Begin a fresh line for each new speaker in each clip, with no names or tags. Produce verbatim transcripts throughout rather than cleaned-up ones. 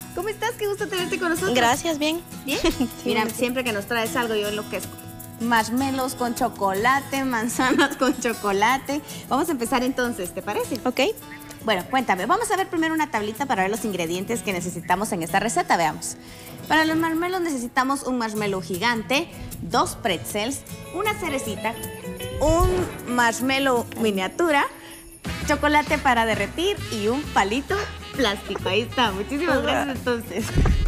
¿Cómo estás? Qué gusto tenerte con nosotros.
Gracias, bien.
¿Bien?
Sí,
Mira,
sí.
siempre que nos traes algo yo enloquezco. Marshmallows con chocolate, manzanas con chocolate. Vamos a empezar entonces, ¿te parece?
Ok.
Bueno, cuéntame. Vamos a ver primero una tablita para ver los ingredientes que necesitamos en esta receta. Veamos. Para los marshmallows necesitamos un marshmallow gigante, dos pretzels, una cerecita, un marshmallow miniatura, chocolate para derretir y un palito plástico. Ahí está. Muchísimas gracias entonces.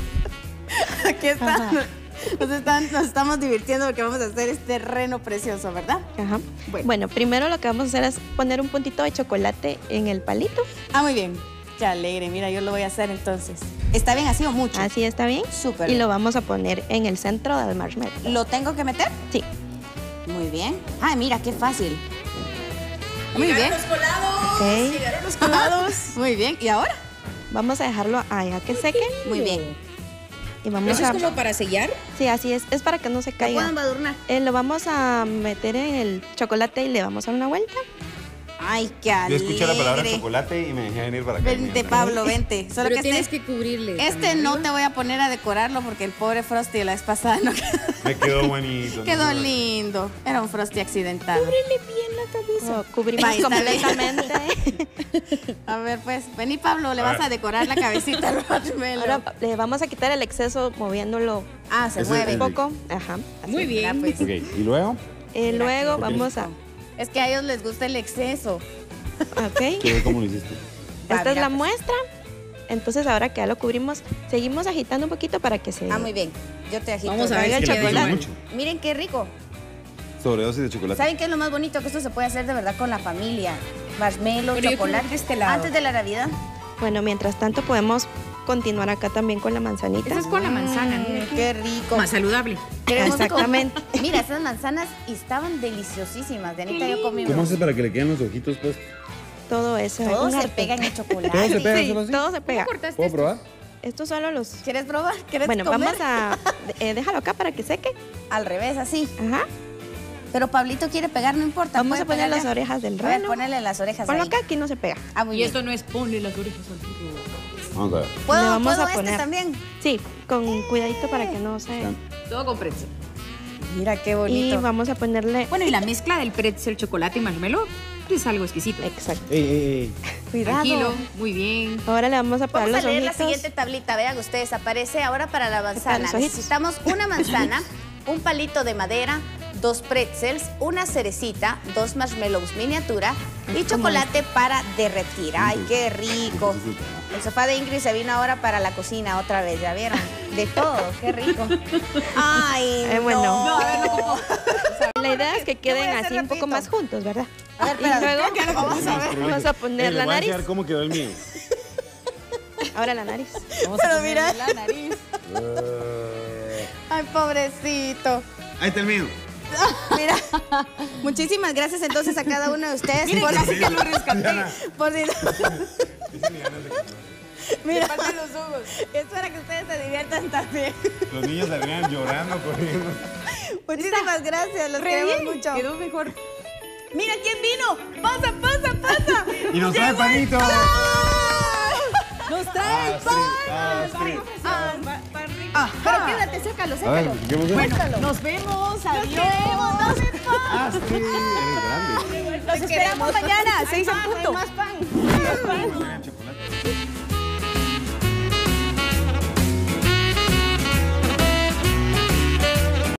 Aquí está.
Ajá.
Nos, están, nos estamos divirtiendo porque vamos a hacer este reno precioso, ¿verdad?
Ajá.
Bueno.
Bueno, primero lo que vamos a hacer es poner un puntito de chocolate en el palito.
Ah, muy bien. Qué alegre. Mira, yo lo voy a hacer entonces. ¿Está bien así o mucho?
Así está bien.
Súper
Y
bien.
lo vamos a poner en el centro del marshmallow.
¿Lo tengo que meter?
Sí.
Muy bien. Ay, mira, qué fácil. Muy bien.
Los colados.
Ok.
Llegaron los colados.
Muy bien. ¿Y ahora?
Vamos a dejarlo allá que seque.
Muy bien.
Y vamos
¿Eso
a...
es como para sellar?
Sí, así es. Es para que no se
¿Lo
caiga.
puedo embadurnar?
Eh, lo vamos a meter en el chocolate y le vamos a dar una vuelta.
Ay, qué
Yo
alegre.
escuché la palabra chocolate y me dejé venir para acá.
Vente, Pablo, vente. Solo
Pero
que
tienes
este,
que cubrirle.
este
también,
no
¿no?
te voy a poner a decorarlo porque el pobre Frosty la vez pasada no
Me quedó bonito.
quedó
¿no?
lindo. Era un Frosty accidental.
Cúbrele bien la cabeza.
Lo cubrimos
Ahí está
completamente.
A ver, pues, vení, Pablo, le
A
vas
ver.
a decorar la cabecita al marshmallow.
Ahora le vamos a quitar el exceso moviéndolo
Ah, se
Ese
mueve.
es
un poco. Ajá.
Muy
Mira,
bien.
pues.
Ok, y luego,
Eh,
Mira,
luego
qué
vamos a...
rico. Es que a ellos les gusta el exceso.
Ok.
quiero ver cómo lo hiciste.
Va,
Esta es
mira,
la
pues.
muestra. Entonces ahora que ya lo cubrimos, seguimos agitando un poquito para que se...
Ah, muy bien. Yo te agito.
Vamos a ver
Caiga
si
el
queda
chocolate.
igual.
Mucho.
Miren qué rico.
Sobredosis de chocolate.
¿Saben qué es lo más bonito? Que esto se puede hacer de verdad con la familia. Marshmallow,
Pero yo
chocolate.
quiero de este lado.
Antes de la Navidad.
Bueno, mientras tanto podemos continuar acá también con la manzanita.
Esa es con la manzana.
Mm,
Mira
qué rico.
Más saludable.
Queremos
Exactamente.
con- Mira, esas manzanas estaban deliciosísimas. De Anita y yo comimos.
¿Cómo haces para que le queden los ojitos, pues?
Todo eso.
Todo
un
se
arte.
pega en el chocolate.
¿Todo se pega
Sí,
solo así?
todo se pega.
¿Cómo cortaste
¿Puedo
esto?
probar?
Estos solo los...
¿Quieres probar? ¿Quieres
Bueno,
comer?
vamos a... eh, déjalo acá para que seque.
Al revés, así.
Ajá.
Pero Pablito quiere pegar, no importa.
Vamos
puede
a poner las
pegarle.
orejas del
A ver,
reno.
ponele las orejas
Ponlo
ahí.
acá, aquí no se pega.
Ah, muy
Y
bien.
esto no es ponle las orejas al burro.
Vamos a ver.
¿Puedo,
Le vamos
¿puedo
a poner.
este también?
Sí, con cuidadito para que no se...
Todo con pretzel.
Mira qué
Y
bonito.
vamos a ponerle...
Bueno, y la mezcla del pretzel, chocolate y marshmallow es algo exquisito.
Exacto.
Ey, ey, ey.
Cuidado.
Tranquilo, muy bien.
Ahora le vamos a pegar
Vamos a
los
leer la
ojitos.
siguiente tablita. Vean ustedes, aparece ahora para la manzana.
los ojitos.
Necesitamos una manzana, un palito de madera, dos pretzels, una cerecita, dos marshmallows miniatura y chocolate para derretir. ¡Ay, qué rico! El sofá de Ingrid se vino ahora para la cocina otra vez, ¿ya vieron? De todo, qué rico. ¡Ay,
Eh, bueno.
no!
No, a ver, La idea es que
voy
queden
a hacer
así un poco
rapidito.
más juntos, ¿verdad?
A ver,
Y
espérate.
luego vamos a, ver, vamos a poner
Ey, le
la
voy a
nariz.
enseñar cómo quedó el mío.
Ahora la nariz.
Vamos a
Pero
ponerle
mira.
la nariz.
Eh,
¡Ay, pobrecito!
Ahí está el mío.
Mira, muchísimas gracias entonces a cada uno de ustedes.
Miren,
por,
casi que lo rescaté.
por si no- Mira,
Parte los ojos.
es para que ustedes se diviertan también.
Los niños salían llorando, corriendo.
Muchísimas gracias, los
Re
queremos
bien.
mucho.
Quedó mejor.
Mira quién vino. Pasa, pasa, pasa.
Y nos trae
Llegó el
panito.
pan.
Nos trae el pan.
Astrid, Astrid.
Ah,
Ajá.
pero quédate, sácalo,
A ver,
sácalo.
¿qué pasó?
Muéstralo.
Nos vemos.
Nos
Adiós.
queremos, dame pan.
Astrid, eres grande.
Los esperamos mañana, seis en punto.
Más pan.
Más pan.